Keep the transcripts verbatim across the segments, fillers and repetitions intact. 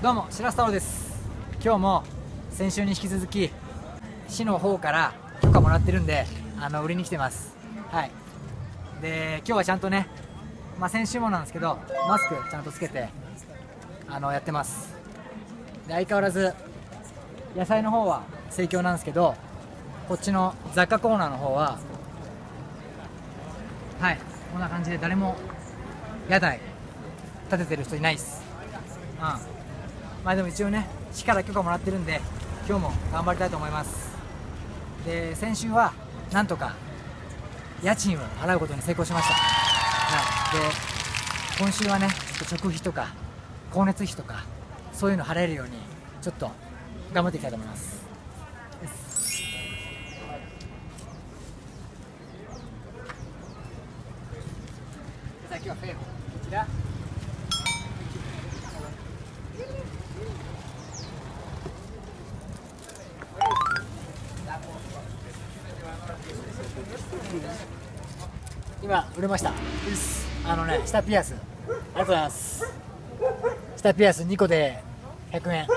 どうも白洲太郎です。今日も先週に引き続き市の方から許可もらってるんで、あの売りに来てます。はい。で今日はちゃんとね、まあ、先週もなんですけどマスクちゃんとつけてあのやってます。で相変わらず野菜の方は盛況なんですけど、こっちの雑貨コーナーの方ははいこんな感じで誰も屋台立ててる人いないっす。うん、まあでも一応ね市から許可もらってるんで今日も頑張りたいと思います。で先週はなんとか家賃を払うことに成功しました。はい、で今週はねちょっと食費とか光熱費とかそういうの払えるようにちょっと頑張っていきたいと思います。さあ今日はフェームこちら今売れました。あのね下ピアスありがとうございます。下ピアスにこでひゃくえん。うん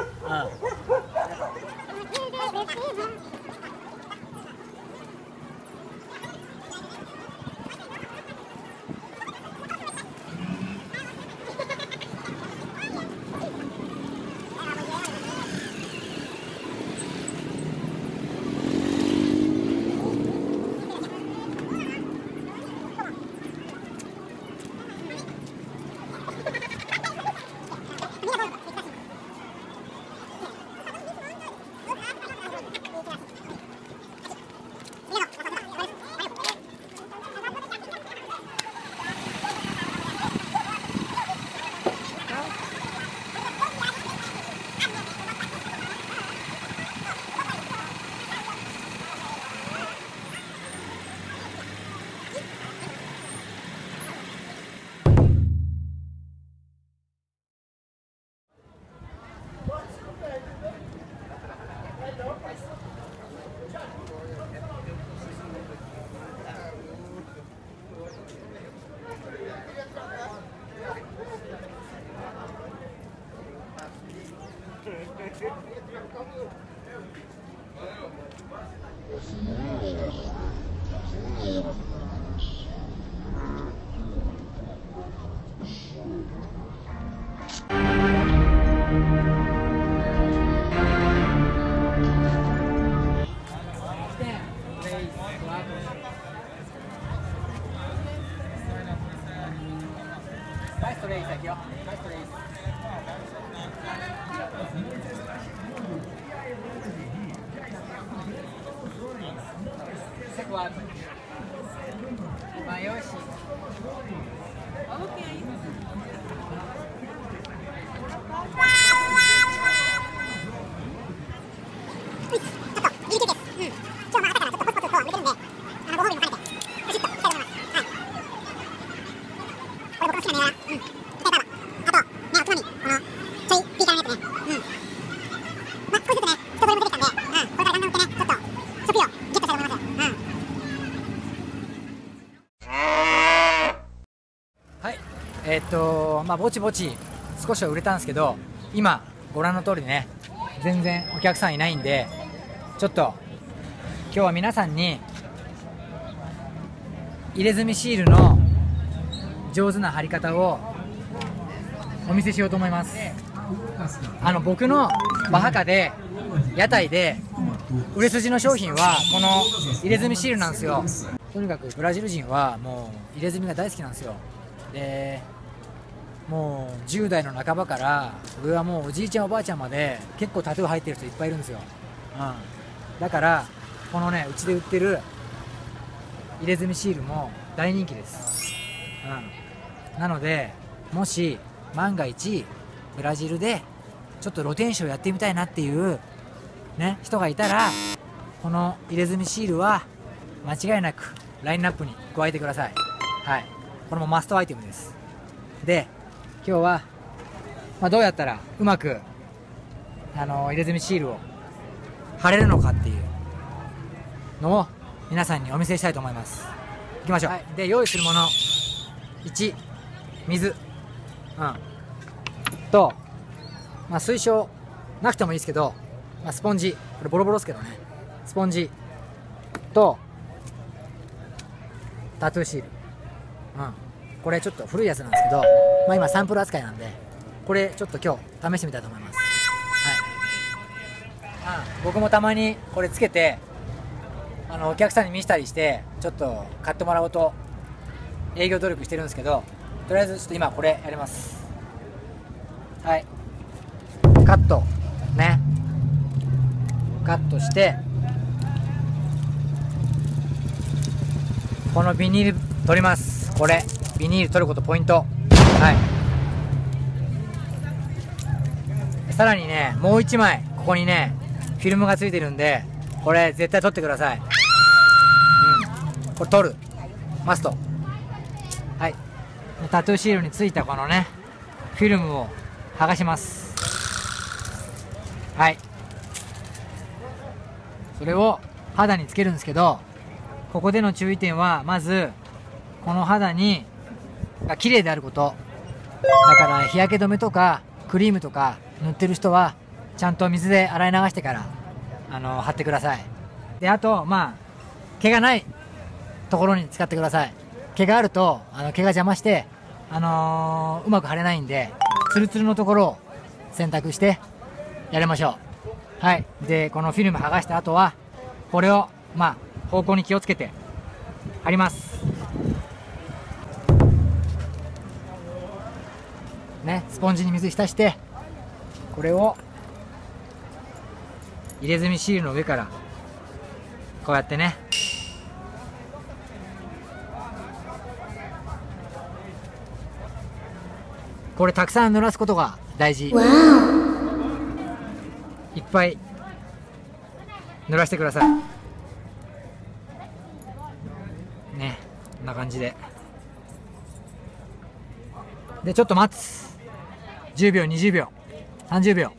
ナイストレイ先よ。ナイストレイ。セクワード。まあよし。オッケー。えーっとまあぼちぼち少しは売れたんですけど、今ご覧の通りね全然お客さんいないんで、ちょっと今日は皆さんに入れ墨シールの上手な貼り方をお見せしようと思います。あの僕のバハカで屋台で売れ筋の商品はこの入れ墨シールなんですよ。とにかくブラジル人はもう入れ墨が大好きなんですよ。でもうじゅう代の半ばから上はもうおじいちゃんおばあちゃんまで結構タトゥー入ってる人いっぱいいるんですよ。うん、だからこのねうちで売ってる入れ墨シールも大人気です。うん、なのでもし万が一ブラジルでちょっと露天商やってみたいなっていうね人がいたら、この入れ墨シールは間違いなくラインナップに加えてください。はい、これもマストアイテムです。で今日は、まあ、どうやったらうまくあの入れ墨シールを貼れるのかっていうのを皆さんにお見せしたいと思います。いきましょう。はい、で用意するものいち、水、うん、とまあ水晶なくてもいいですけど、まあ、スポンジ、これボロボロですけどね、スポンジとタトゥーシール、うん、これちょっと古いやつなんですけど、まあ、今サンプル扱いなんで、これちょっと今日試してみたいと思います。はい、あ僕もたまにこれつけてあのお客さんに見せたりしてちょっと買ってもらおうと営業努力してるんですけど、とりあえずちょっと今これやります。はい、カットね、カットしてこのビニール取ります。これビニール取ることポイント。はい、さらにねもういちまいここにねフィルムがついてるんで、これ絶対取ってください。うん、これ取るマスト。はい、タトゥーシールについたこのねフィルムを剥がします。はい、それを肌につけるんですけど、ここでの注意点はまずこの肌にが綺麗であること。だから日焼け止めとかクリームとか塗ってる人はちゃんと水で洗い流してからあの貼ってください。であとまあ毛がないところに使ってください。毛があるとあの毛が邪魔してあのー、うまく貼れないんで、ツルツルのところを選択してやりましょう。はい、でこのフィルム剥がした後はこれをまあ方向に気をつけて貼りますね。スポンジに水浸してこれを入れ墨シールの上からこうやってねこれたくさん濡らすことが大事。いっぱい濡らしてくださいね。こんな感じででちょっと待つ。じゅうびょうにじゅうびょうさんじゅうびょう。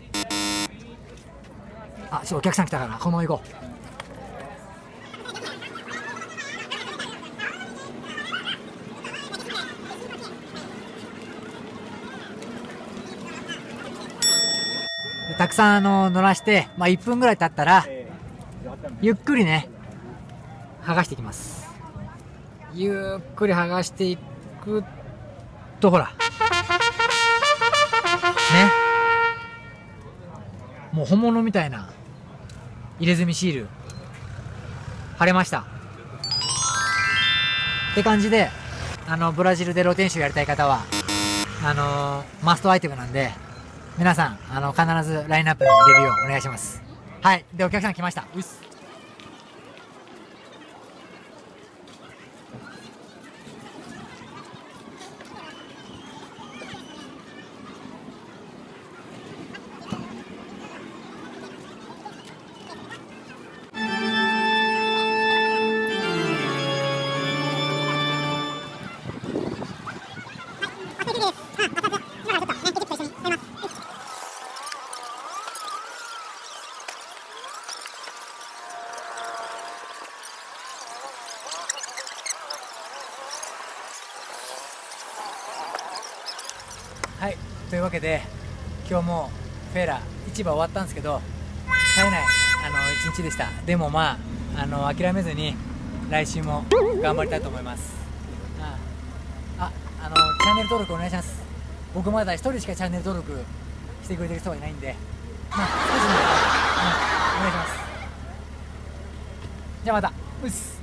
あ、ちょっとお客さん来たからこのまま行こう。たくさんあの濡らして、まあ、いっぷんぐらい経ったらゆっくりね剥がしていきます。ゆっくり剥がしていくとほらね、もう本物みたいな入れ墨シール貼れましたって感じで、あのブラジルで露天商やりたい方はあのー、マストアイテムなんで皆さんあの必ずラインナップに入れるようお願いします。はい、でお客さん来ました。うっす。はい、というわけで今日もフェラ市場終わったんですけど冴えないあの一日でした。でもまああの諦めずに来週も頑張りたいと思います。あああのチャンネル登録お願いします。僕まだ一人しかチャンネル登録してくれてる人はいないんで、まあ少しでも、うん、お願いします。じゃあまたうっす。